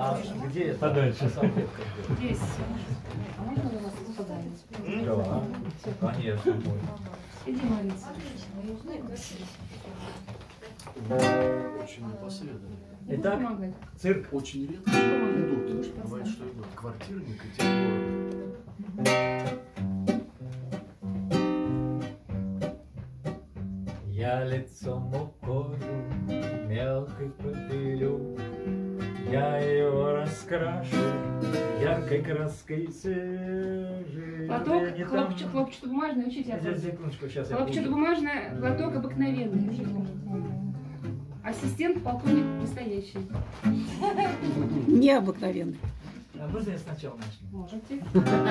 где это? Подальше. Здесь. А можно у вас подарить? Да, конечно, мой. Иди молиться. Очень непосредственно. Итак, цирк. Очень редко идут. Бывает, что идут квартирник и тем Я лицом уколю, мелкой попелю, я его раскрашу яркой краской свежей. Платок хлопчатобумажный, учите Здесь, секундочку, сейчас я буду. хлопчатобумажный, платок обыкновенный. Ассистент полковник настоящий. Необыкновенный. А можно я сначала начну? Можете.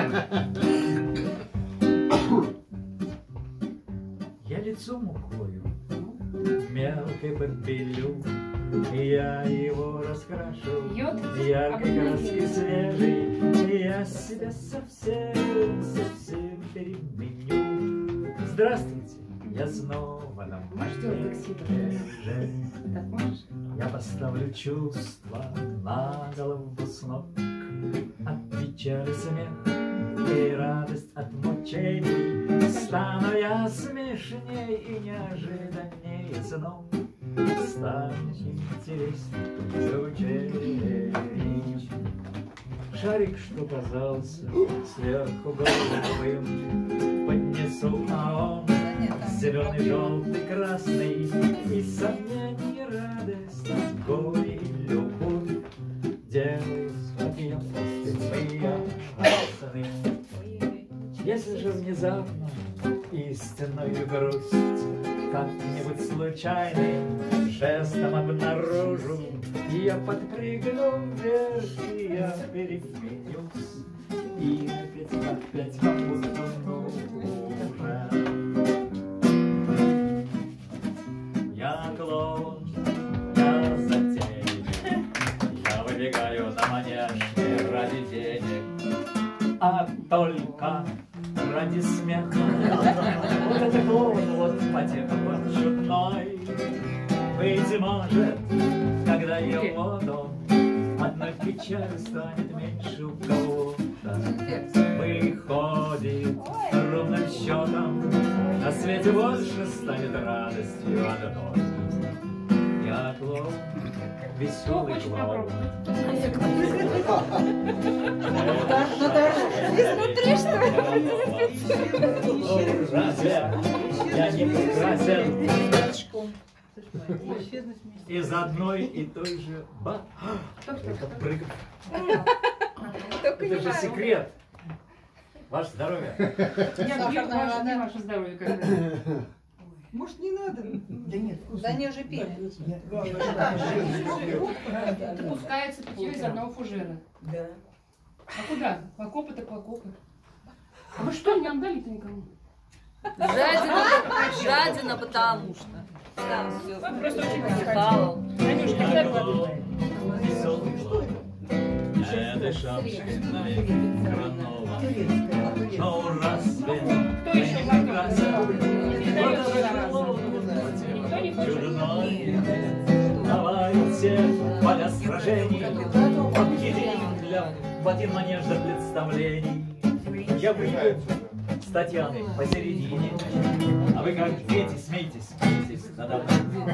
Я лицом укрою, мелкой попелю, и я его раскрашу Йод яркой обыкновенный. краской свежей, и я себя совсем переменю. Здравствуйте, я снова на Ждёт такси. Так можешь? Я поставлю чувства на голову с ног, от печали смех и радость от мучений. Стану я смешней и неожиданнее снов, станет интересней звучей. Шарик, что казался сверху голубым, поднесу, а он зеленый, желтый, красный, и сомнений, радость, горе и любовь делают отъемлемые опасны. Если же внезапно истинную грусть как-нибудь случайным жестом обнаружу, я подпрыгну вверх, и я переменюсь, и опять побуду нужен. Я клоун, я затейник, я выбегаю на манеж не ради денег, а только ради смеха. Вот это клоун, вот потеха, вот чудной. Быть может, когда его дом, одной печаль станет меньше у кого-то. Выходит ровным счетом, на свете больше станет радостью одной. Я клоун, веселый клоун. Изнутри что? Разве я не прекрасен? Из одной и той же Это же секрет. Ваше здоровье. Я пью не ваше здоровье. Может, не надо? Да нет. Да они уже пили. Пускается питье из одного фужера. Да. А куда? В окопы так в окопы. А вы что, не отдали-то никому? Жадина, потому что. Да, все. Просто очень Писала. Танюш, когда Не дышавший навек Кранова. Но разве кто еще никто не чудной? Давайте поля сражений объединим в один манеж для представлений. Я выйду с Татьяной посередине, а вы как дети смейтесь, смейтесь надо мной.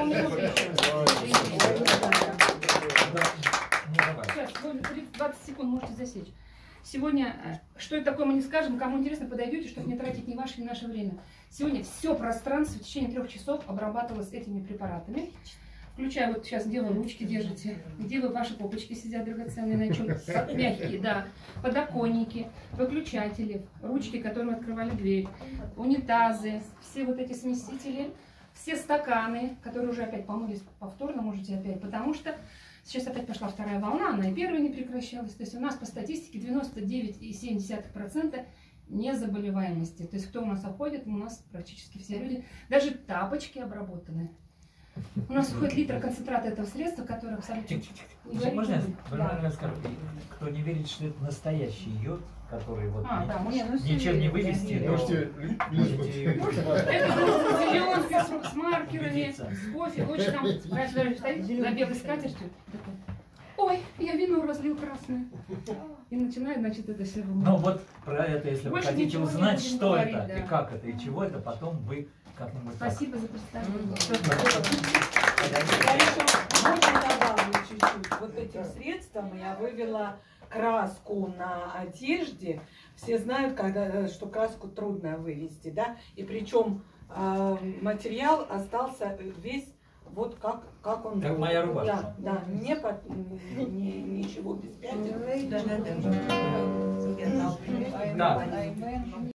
Сейчас, 20 секунд можете засечь. Сегодня, что это такое, мы не скажем, кому интересно, подойдете, чтобы не тратить ни ваше, ни наше время. Сегодня все пространство в течение 3 часов обрабатывалось этими препаратами. Включая, вот сейчас, где вы ручки держите, где вы ваши попочки сидят драгоценные, на чем мягкие, да, подоконники, выключатели, ручки, которыми открывали дверь, унитазы, все вот эти смесители, все стаканы, которые уже опять помылись повторно, можете опять, потому что сейчас опять пошла вторая волна, она и первая не прекращалась. То есть у нас по статистике 99,7% незаболеваемости. То есть кто у нас уходит, у нас практически все люди, даже тапочки обработаны. У нас уходит литр концентрата этого средства, которое абсолютно... Можно я скажу? Кто не верит, что это настоящий йод, который вот ничем не вывести, но... Это зеленка с маркерами, с кофе. Лучше там, раньше даже стоит на белой скатертью. О, ой, я вино разлил красное. И начинает, значит, это все Ну вымывать. вот про это, если Больше вы хотите ничего не узнать, будем что говорить, это, да. и как это, и чего это, потом вы как-нибудь так. Спасибо за представление. Я еще можно добавлю чуть-чуть. Вот этим средством я вывела краску на одежде. Все знают, что краску трудно вывести, да? И причем материал остался весь вот как он Как был. моя рубашка. Да, да, ничего без пятен. Да.